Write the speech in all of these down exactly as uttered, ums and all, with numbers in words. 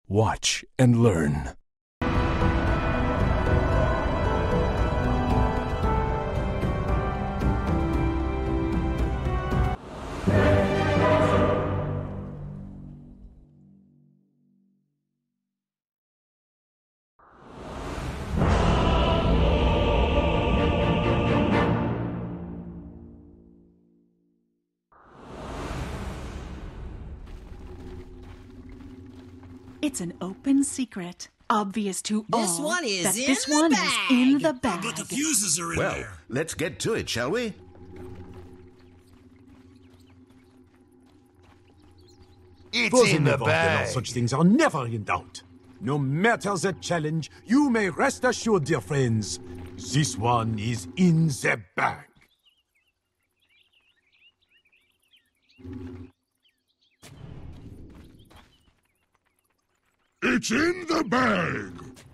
Watch and learn. It's an open secret, obvious to all. This one is that in this the one bag. is in the bag. But the fuses are in Well, there. let's get to it, shall we? It's in the Never, bag. Such things are never in doubt. No matter the challenge, you may rest assured, dear friends, this one is in the bag. It's in the bag.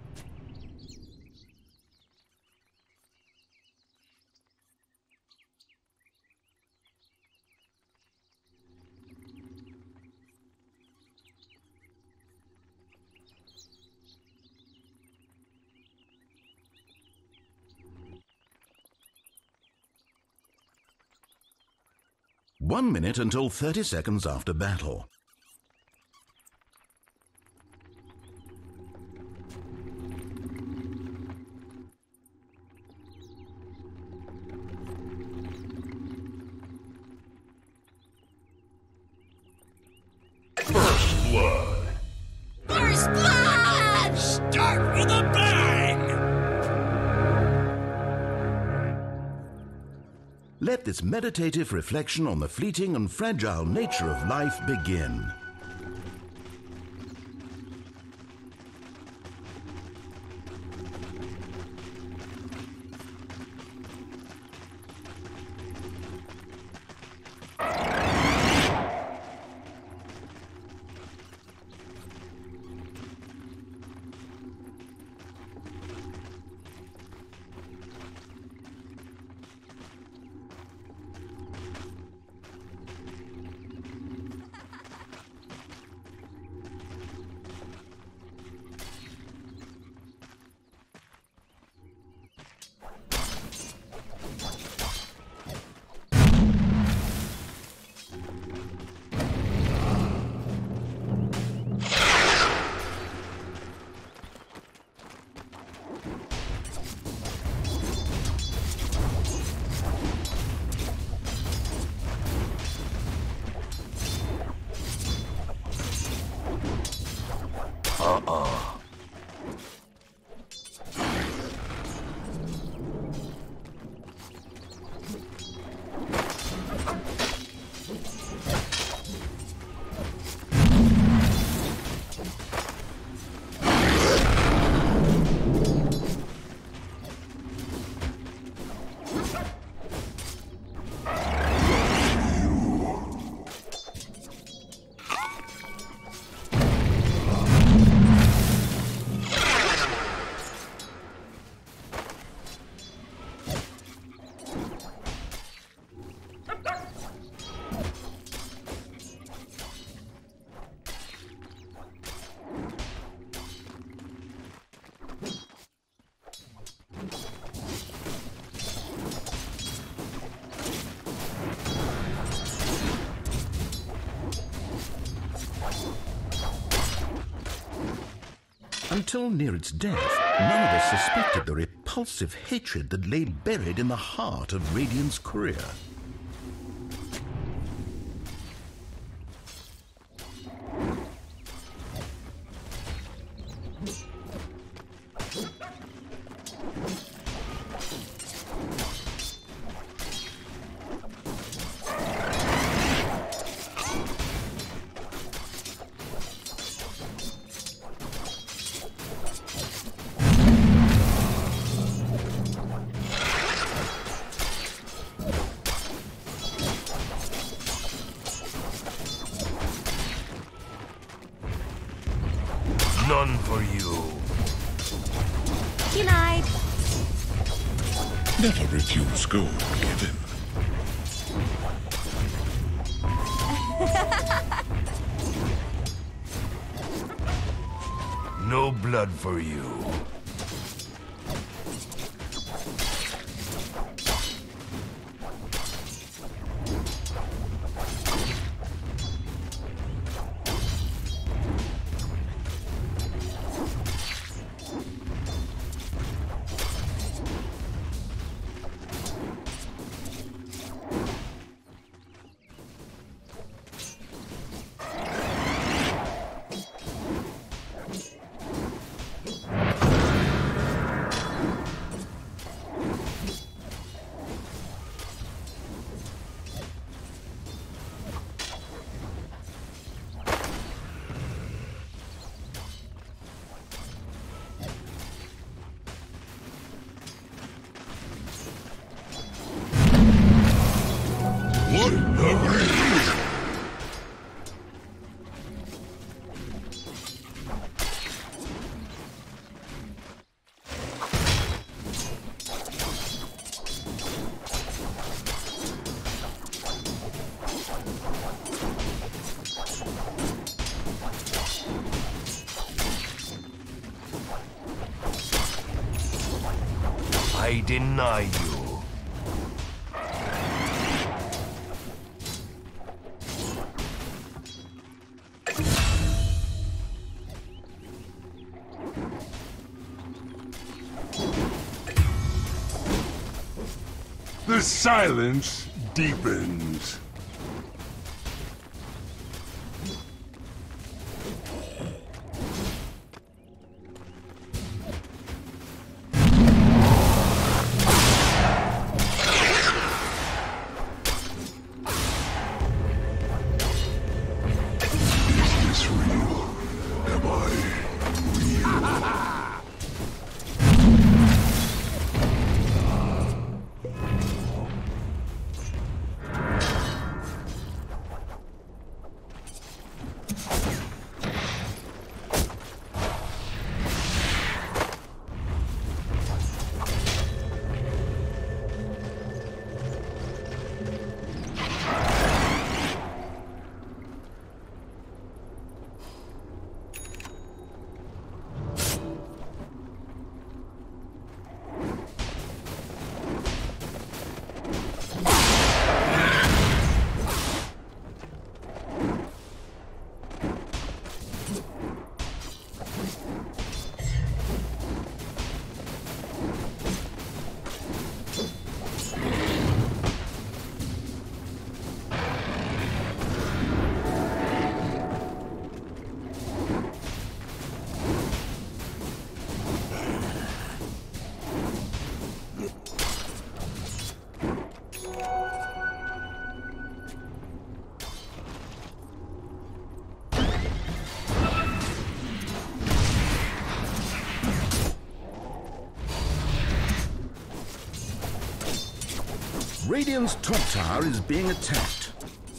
One minute until thirty seconds after battle. First blood. First blood! Start with a bang. Let this meditative reflection on the fleeting and fragile nature of life begin. Uh-uh. Until near its death, none of us suspected the repulsive hatred that lay buried in the heart of Radiant's career. None for you. Denied. Never refuse gold given. blood for you. I deny you. The silence deepens. Radiant's top tower is being attacked.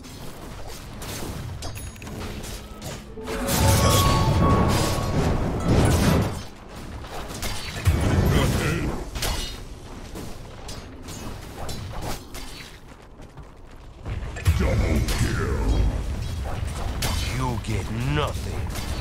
Double kill. You get nothing.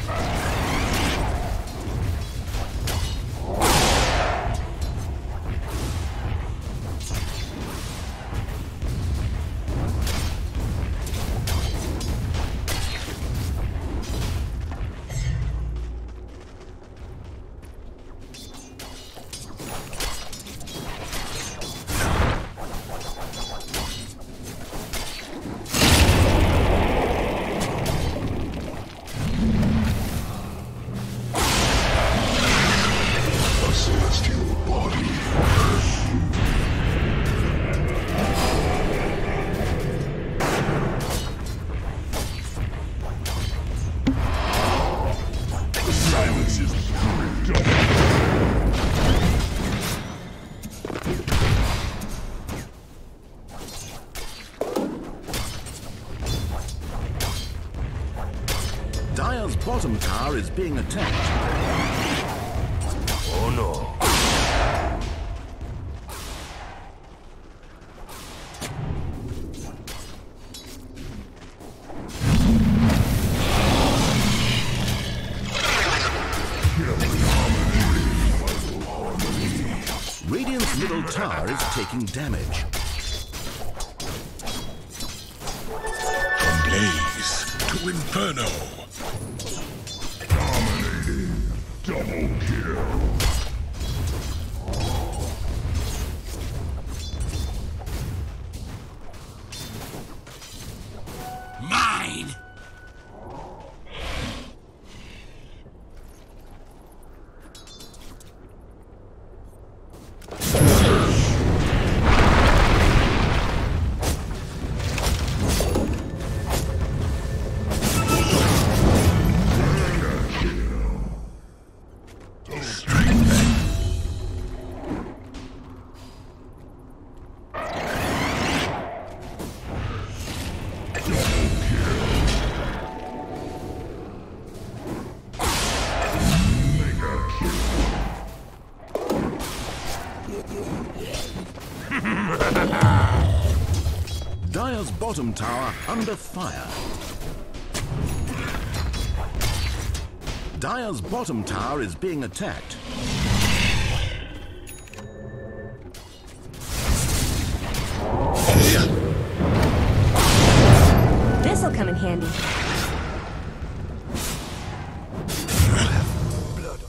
Dire's bottom tower is being attacked. Oh no. Killing. tower is taking damage. From blaze to inferno. Dominating. Double kill. Mine! Dire's bottom tower under fire. Dire's bottom tower is being attacked. This'll come in handy. Blood.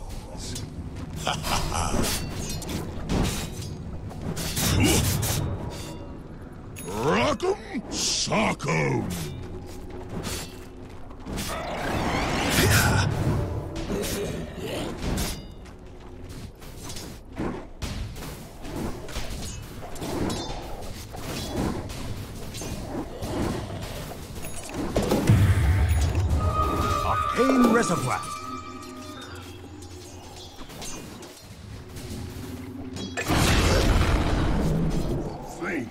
Rock'em sock'em. Arcane Reservoir. Think.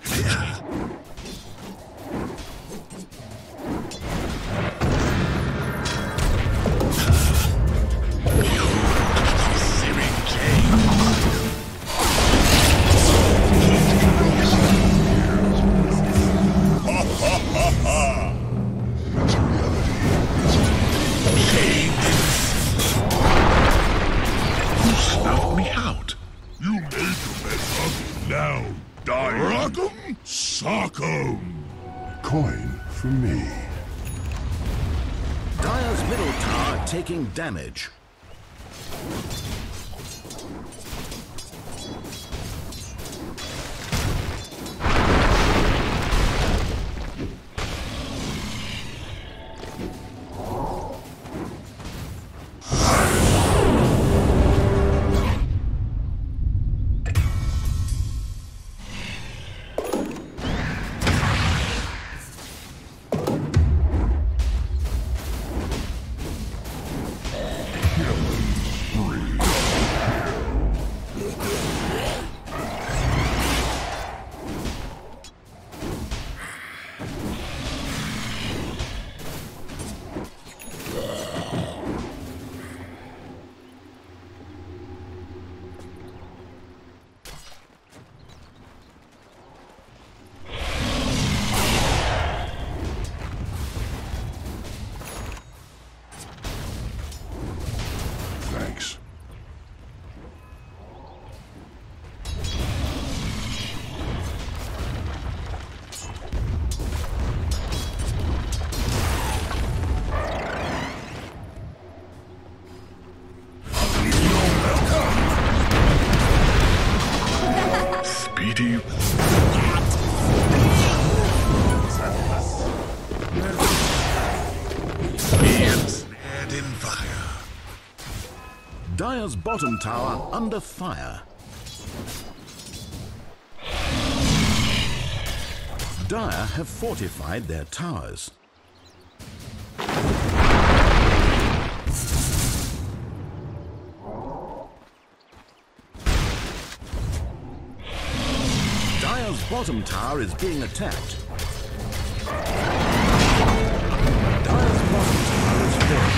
Snuffed me out. You made the mess of it. Now, die. Rock'em sock'em. Coin for me. Dire's middle tower taking damage. Thanks. Speedy. Ensnared in fire. Dire's bottom tower under fire. Dire have fortified their towers. Dire's bottom tower is being attacked. Dire's bottom tower is falling.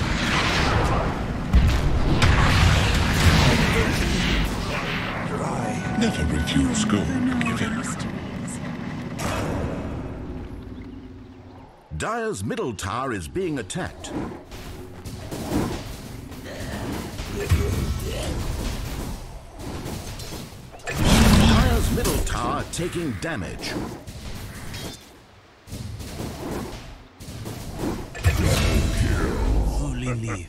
Never refuse gold given. Dire's middle tower is being attacked. middle tower taking damage. Holy leaf.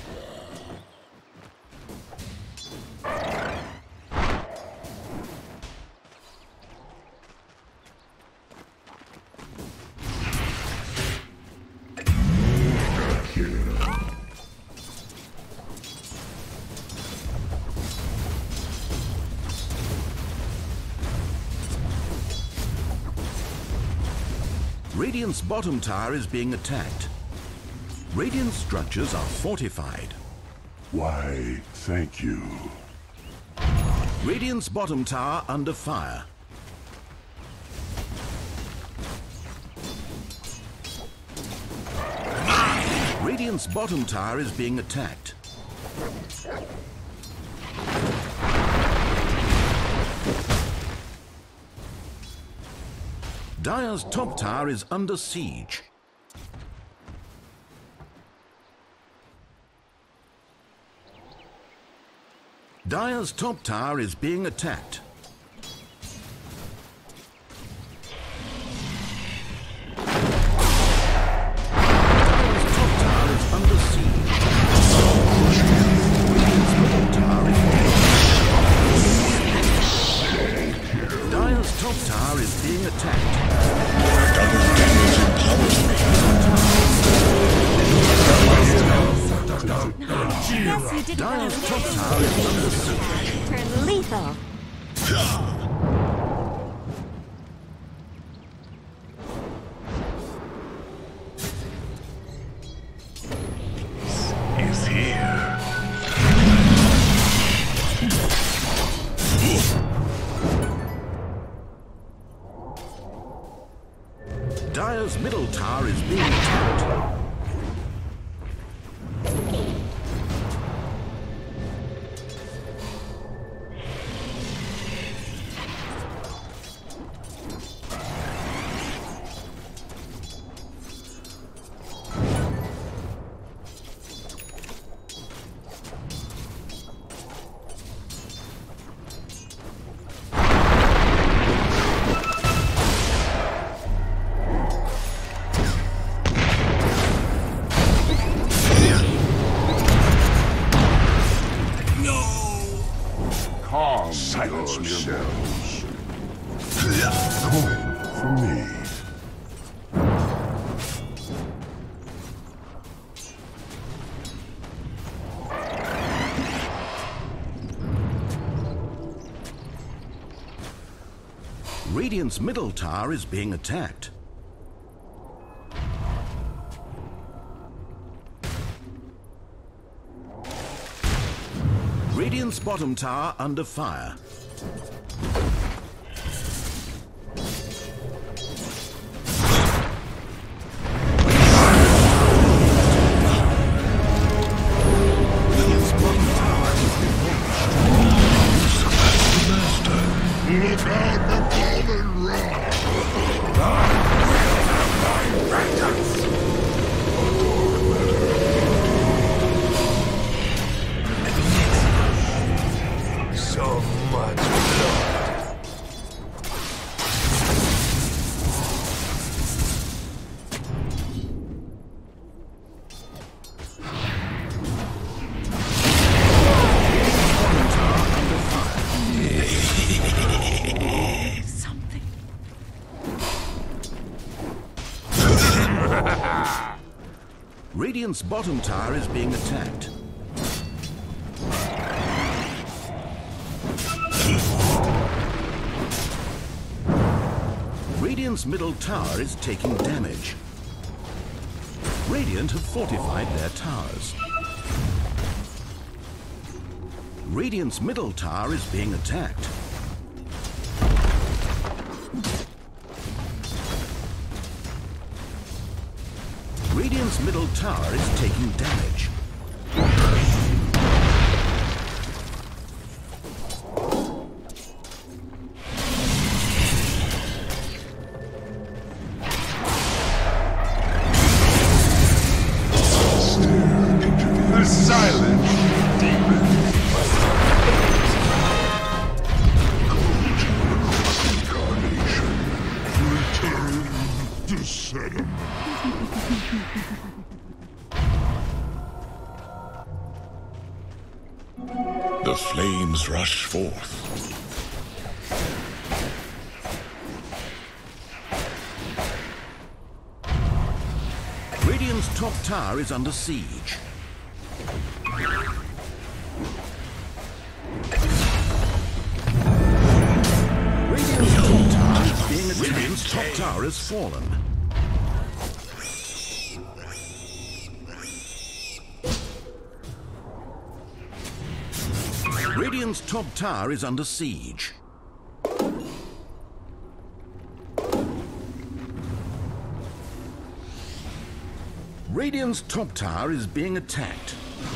Radiant's bottom tower is being attacked. Radiant structures are fortified. Why, thank you. Radiant's bottom tower under fire. Radiant's bottom tower is being attacked. Dire's top tower is under siege. Dire's top tower is being attacked. Dire's top tower is under siege. Radiant's middle tower is being Dire's top tower is being attacked. Double damage empowers me. Guess you didn't Dire's top tower is under siege. turn lethal. Is here. Dire's middle tower is being attacked. Calm Silence yourselves. Coin for me. Radiant's middle tower is being attacked. Radiant's bottom tower under fire. Radiant's bottom tower is demolished. Look out for Golden Rock! So much blood. Something. Radiant's bottom tower is being attacked. Radiant's middle tower is taking damage. Radiant have fortified their towers. Radiant's middle tower is being attacked. Radiant's middle tower is taking damage. The silent demon. You said 'em. The flames rush forth. Radiant's top tower is under siege. Radiant's top tower is being attacked. Radiant's top tower has fallen. Radiant's top tower is under siege. Radiant's top tower is being attacked.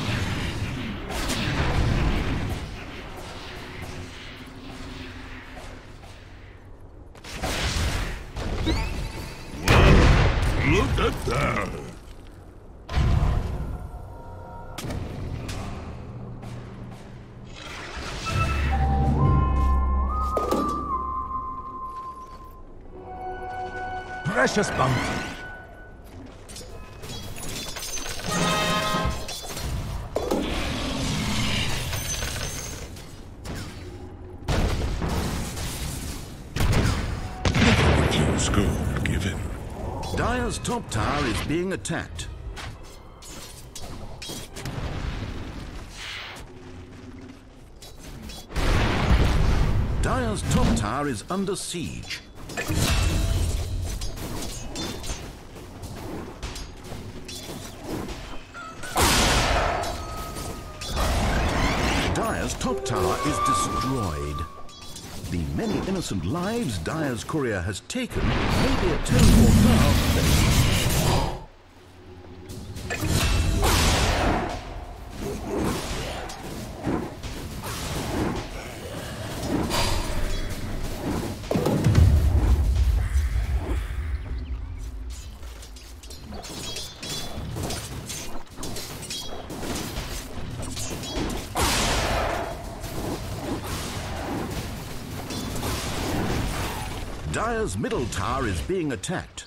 Look at that! Precious bounty. Feels good given. Dire's top tower is being attacked. Dire's top tower is under siege. Dire's top tower is destroyed. The many innocent lives Dire's courier has taken may be atoned for now that Dire's middle tower is being attacked.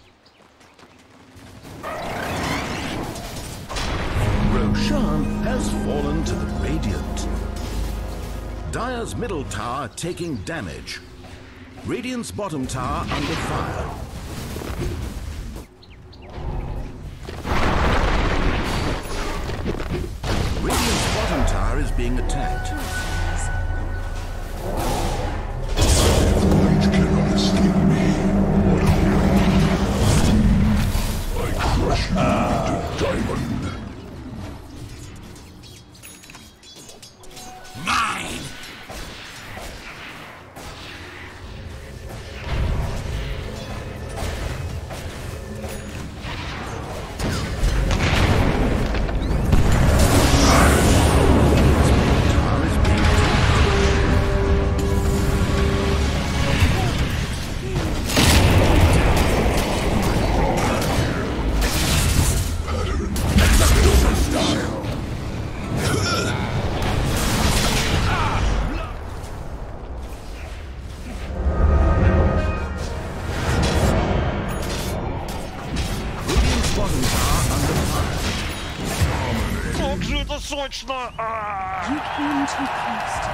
Roshan has fallen to the Radiant. Dire's middle tower taking damage. Radiant's bottom tower under fire. Radiant's bottom tower is being attacked. Light cannot escape me. What are you? I crush you to diamond. Mine! You came too close to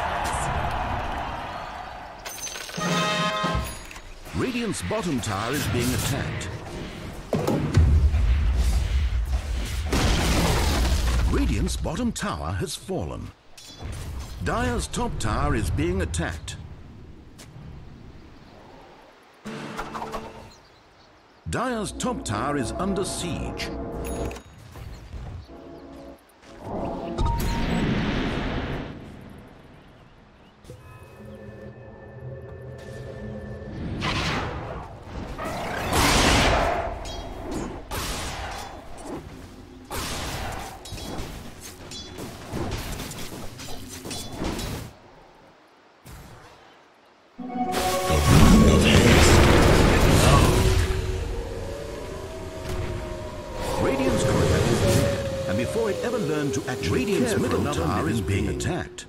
the secrets. Radiant's bottom tower is being attacked. Radiant's bottom tower has fallen. Dire's top tower is being attacked. Dire's top tower is under siege. Before it ever learned to act, Radiant's middle tower is being attacked.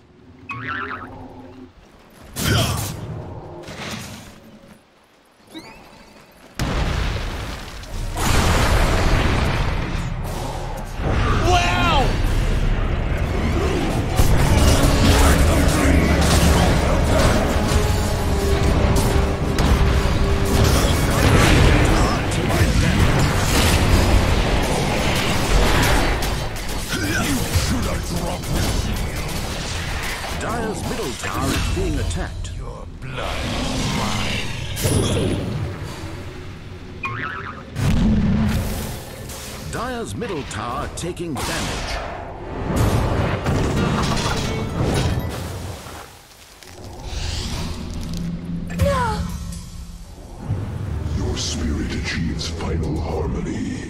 Dire's middle tower taking damage. No! Your spirit achieves final harmony.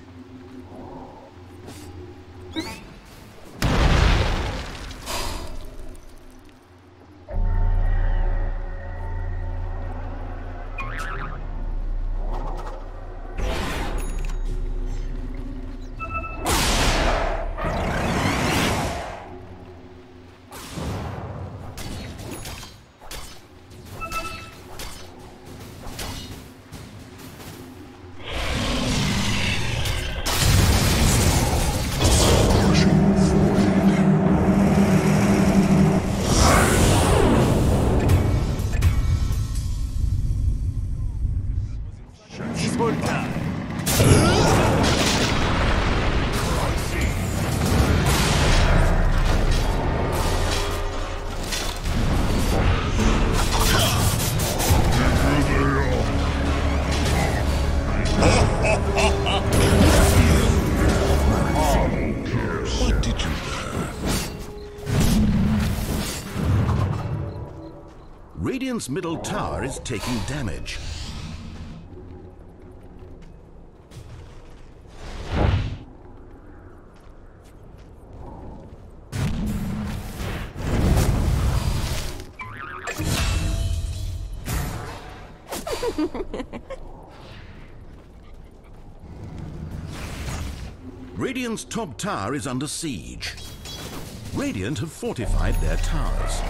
What did you learn? Radiant's middle tower is taking damage. Radiant's top tower is under siege. Radiant have fortified their towers.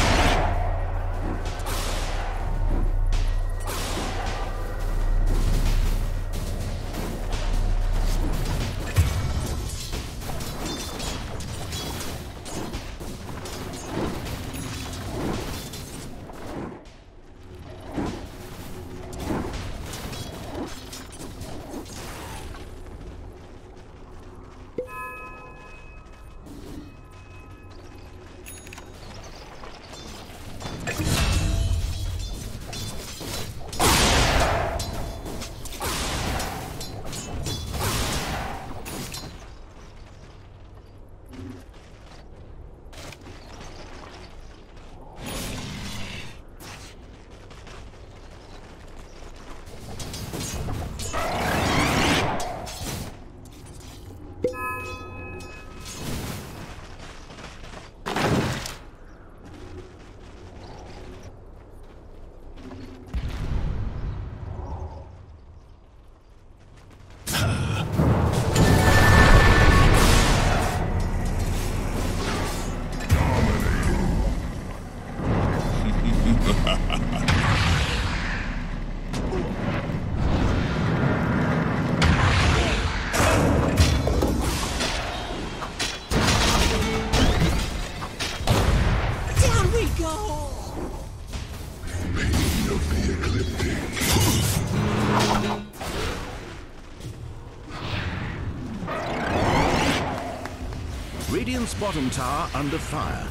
Radiant's bottom tower under fire.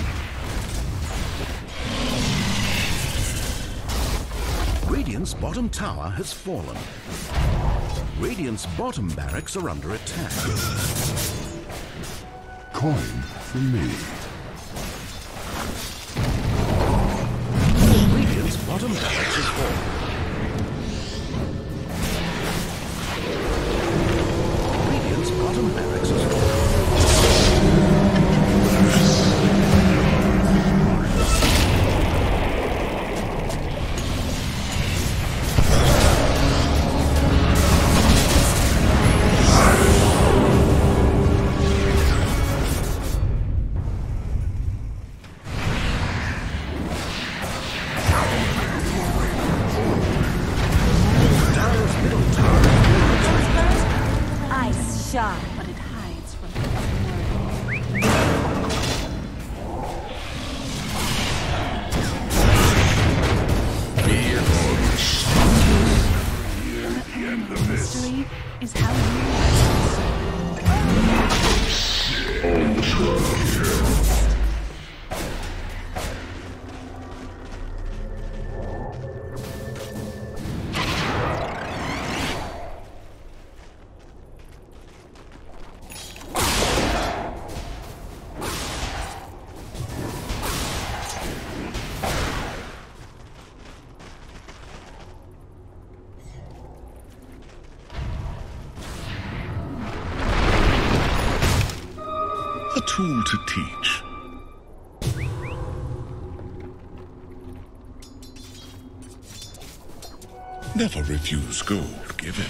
Radiant's bottom tower has fallen. Radiant's bottom barracks are under attack. Coin for me. Radiant's bottom barracks has fallen. Radiant's bottom barracks has fallen. But it hides from the world. Mystery is how A tool to teach. Never refuse gold given.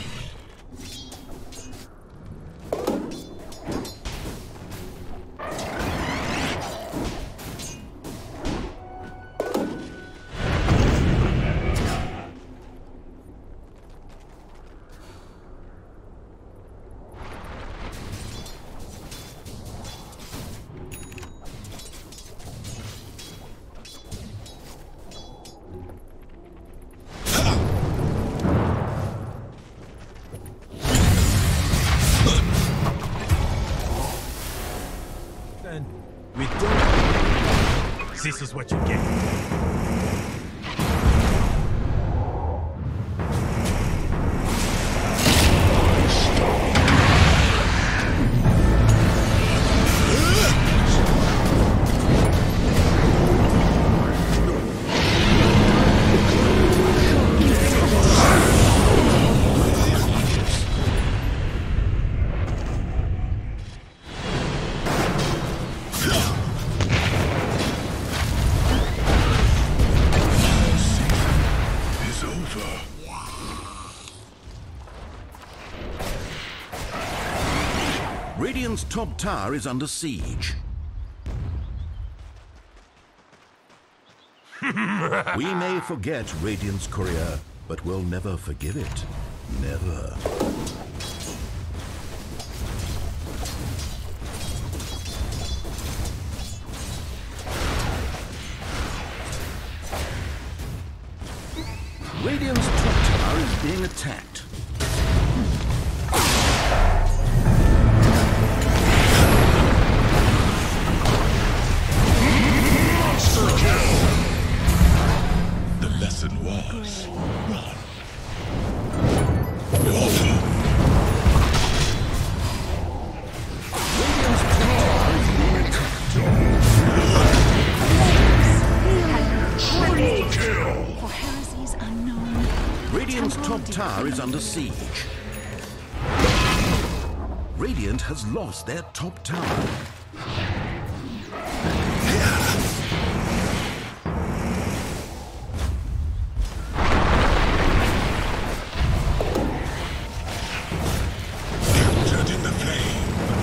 We don't. This is what you get. Radiant's top tower is under siege. We may forget Radiant's courier, but we'll never forgive it. Never. Radiant's top tower is being attacked. The lesson was run. Radiant's top tower is being attacked. Triple kill! For heresies unknown. Radiant's top tower is under siege. Radiant has lost their top tower. Captured in the flame.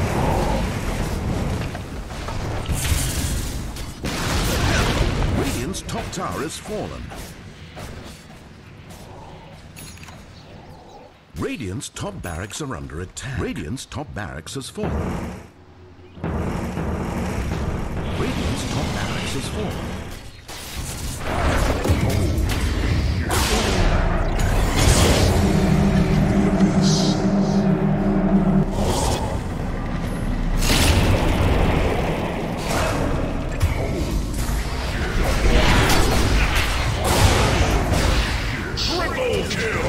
Radiant's top tower has fallen. Radiant's top barracks are under attack. Radiant's top barracks has fallen. Radiant's top barracks has fallen. Triple kill!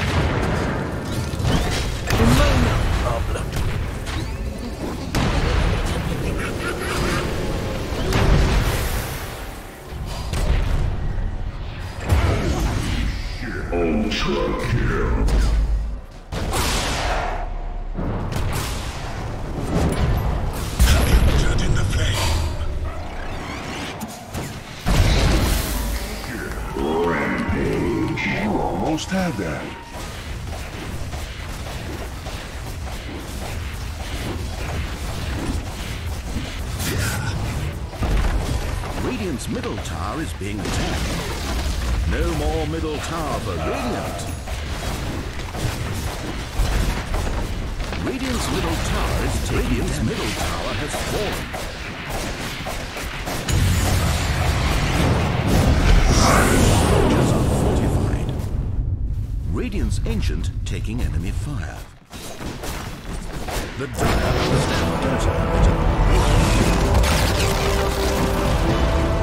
Ultra kill. Captured in the flame. Rampage. You almost had that. Radiant's middle tower is being attacked. No more middle tower for Radiant. Radiant's middle tower is taking Radiant's middle tower has fallen. Soldiers are fortified. Radiant's ancient taking enemy fire. The Dire understand Dota.